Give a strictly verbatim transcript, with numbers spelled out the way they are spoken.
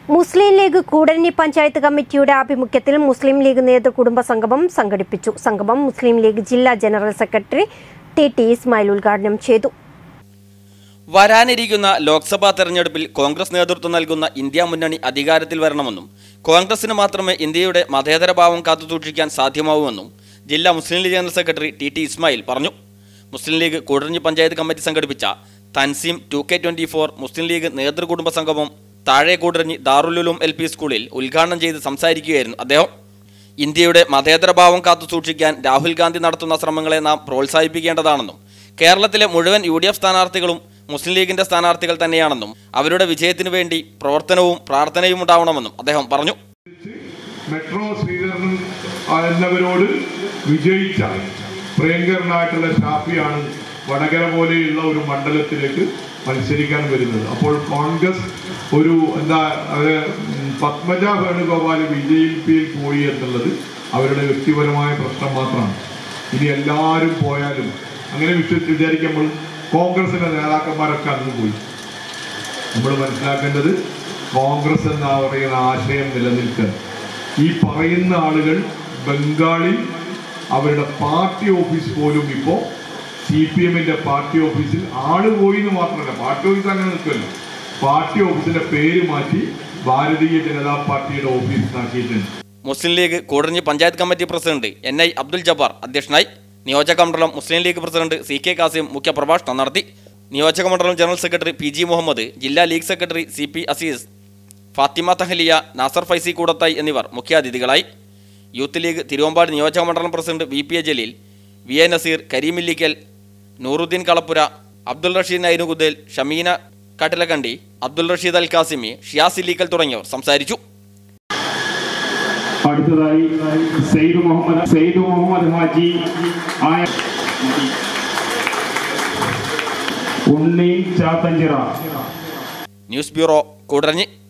മുസ്ലിം ലീഗ് കൂടരഞ്ഞി പഞ്ചായത്ത് കമ്മിറ്റിയുടെ ആഭിമുഖ്യത്തിൽ മുസ്ലിം ലീഗ് നേതൃകുടുംബ സംഗമം സംഘടിപ്പിച്ചു. സംഗമം മുസ്ലിം ലീഗ് ജില്ലാ general secretary T T Ismail ഉദ്ഘാടനം ചെയ്തു. വരാനിരിക്കുന്ന ലോക്സഭാ തെരഞ്ഞെടുപ്പിൽ കോൺഗ്രസ് നേതൃത്വം നൽകുന്ന ഇന്ത്യ മുന്നണി അധികാരത്തിൽ വരണമെന്നും കോൺഗ്രസിന് മാത്രമേ ഇന്ത്യയുടെ മതേതര ഭാവം കാത്തുസൂക്ഷിക്കാൻ സാധ്യമാവൂവെന്നും ജില്ലാ Muslim League general secretary T T Ismail പറഞ്ഞു. മുസ്ലിം ലീഗ് കൂടരഞ്ഞി പഞ്ചായത്ത് കമ്മിറ്റി സംഘടിപ്പിച്ച Tanzeem two K twenty four Muslim League നേതൃകുടുംബ സംഗമം താഴെ കൂടരഞ്ഞി ദാറുൽ എൽ പി സ്കൂളിൽ ഉദ്ഘാടനം ചെയ്ത് സംസാരിക്കുകയായിരുന്നു അദ്ദേഹം. ഇന്ത്യയുടെ മതേതര ഭാവം കാത്തുസൂക്ഷിക്കാൻ രാഹുൽ ഗാന്ധി നടത്തുന്ന ശ്രമങ്ങളെ നാം പ്രോത്സാഹിപ്പിക്കേണ്ടതാണെന്നും കേരളത്തിലെ മുഴുവൻ യു ഡി എഫ് സ്ഥാനാർത്ഥികളും മുസ്ലിം ലീഗിന്റെ സ്ഥാനാർത്ഥികൾ തന്നെയാണെന്നും അവരുടെ വിജയത്തിനു വേണ്ടി പ്രവർത്തനവും പ്രാർത്ഥനയും ഉണ്ടാവണമെന്നും അദ്ദേഹം പറഞ്ഞു. മെട്രോ ശ്രീധരൻ എന്നവരോട് വിജയിച്ച പ്രിയങ്കരനായിട്ടുള്ള ഷാഫിയാണ് വടകര പോലെയുള്ള ഒരു മണ്ഡലത്തിലേക്ക് മത്സരിക്കാൻ വരുന്നത്. അപ്പോൾ കോൺഗ്രസ് ഒരു എന്താ അവര് പത്മജ വേണുഗോപാൽ ബി ജെ പിയിൽ പോയി എന്നുള്ളത് അവരുടെ വ്യക്തിപരമായ പ്രശ്നം മാത്രമാണ്. ഇനി എല്ലാവരും പോയാലും അങ്ങനെ വിശ്വസിച്ച് വിചാരിക്കുമ്പോൾ കോൺഗ്രസിന്റെ നേതാക്കന്മാരൊക്കെ അന്ന് പോയി. നമ്മൾ മനസ്സിലാക്കേണ്ടത് കോൺഗ്രസ് എന്ന പറയുന്ന ആശയം നിലനിൽക്കുക. ഈ പറയുന്ന ആളുകൾ ബംഗാളിൽ അവരുടെ പാർട്ടി ഓഫീസ് പോലും ഇപ്പോൾ സി പി എമ്മിന്റെ പാർട്ടി ഓഫീസിൽ ആള് പോയി എന്ന് മാത്രമല്ല, പാർട്ടി ഓഫീസ് അങ്ങനെ നിൽക്കുമല്ലോ, പാർട്ടി ഓഫീസിന്റെ പേര് മാറ്റി ഭാരതീയ ജനതാ പാർട്ടിയുടെ ഓഫീസിനാക്കിയിട്ടുണ്ട്. Muslim League Koodaranji panchayat committee president N I Abdul Jabbar അധ്യക്ഷനായി. നിയോജക മണ്ഡലം Muslim League president C K Kasim മുഖ്യപ്രഭാഷണം നടത്തി. നിയോജക മണ്ഡലം general secretary P G Muhammad, ജില്ലാ League secretary C P Azeez, Fathima Thahiliya, Nasar Faizy Koodathai എന്നിവർ മുഖ്യാതിഥികളായി. യൂത്ത് ലീഗ് തിരുവമ്പാട് നിയോജക മണ്ഡലം president V P A Jaleel, V A Naseer, Kareemillikkal, Nooruddeen Kalappura, Abdul Rasheed Nainukuddel, Shameena Kattilakandi, Abdul Rasheed അൽ കാസിമി, ഷിയാസ് ഇല്ലിക്കൽ തുടങ്ങിയവർ സംസാരിച്ചു. അടുത്തതായി സെയ്ദ് മുഹമ്മദ് സെയ്ദ് മുഹമ്മദ് ഹാജി ആയ ഉണ്ണി ചാത്തഞ്ചിറ. News bureau Koodaranji.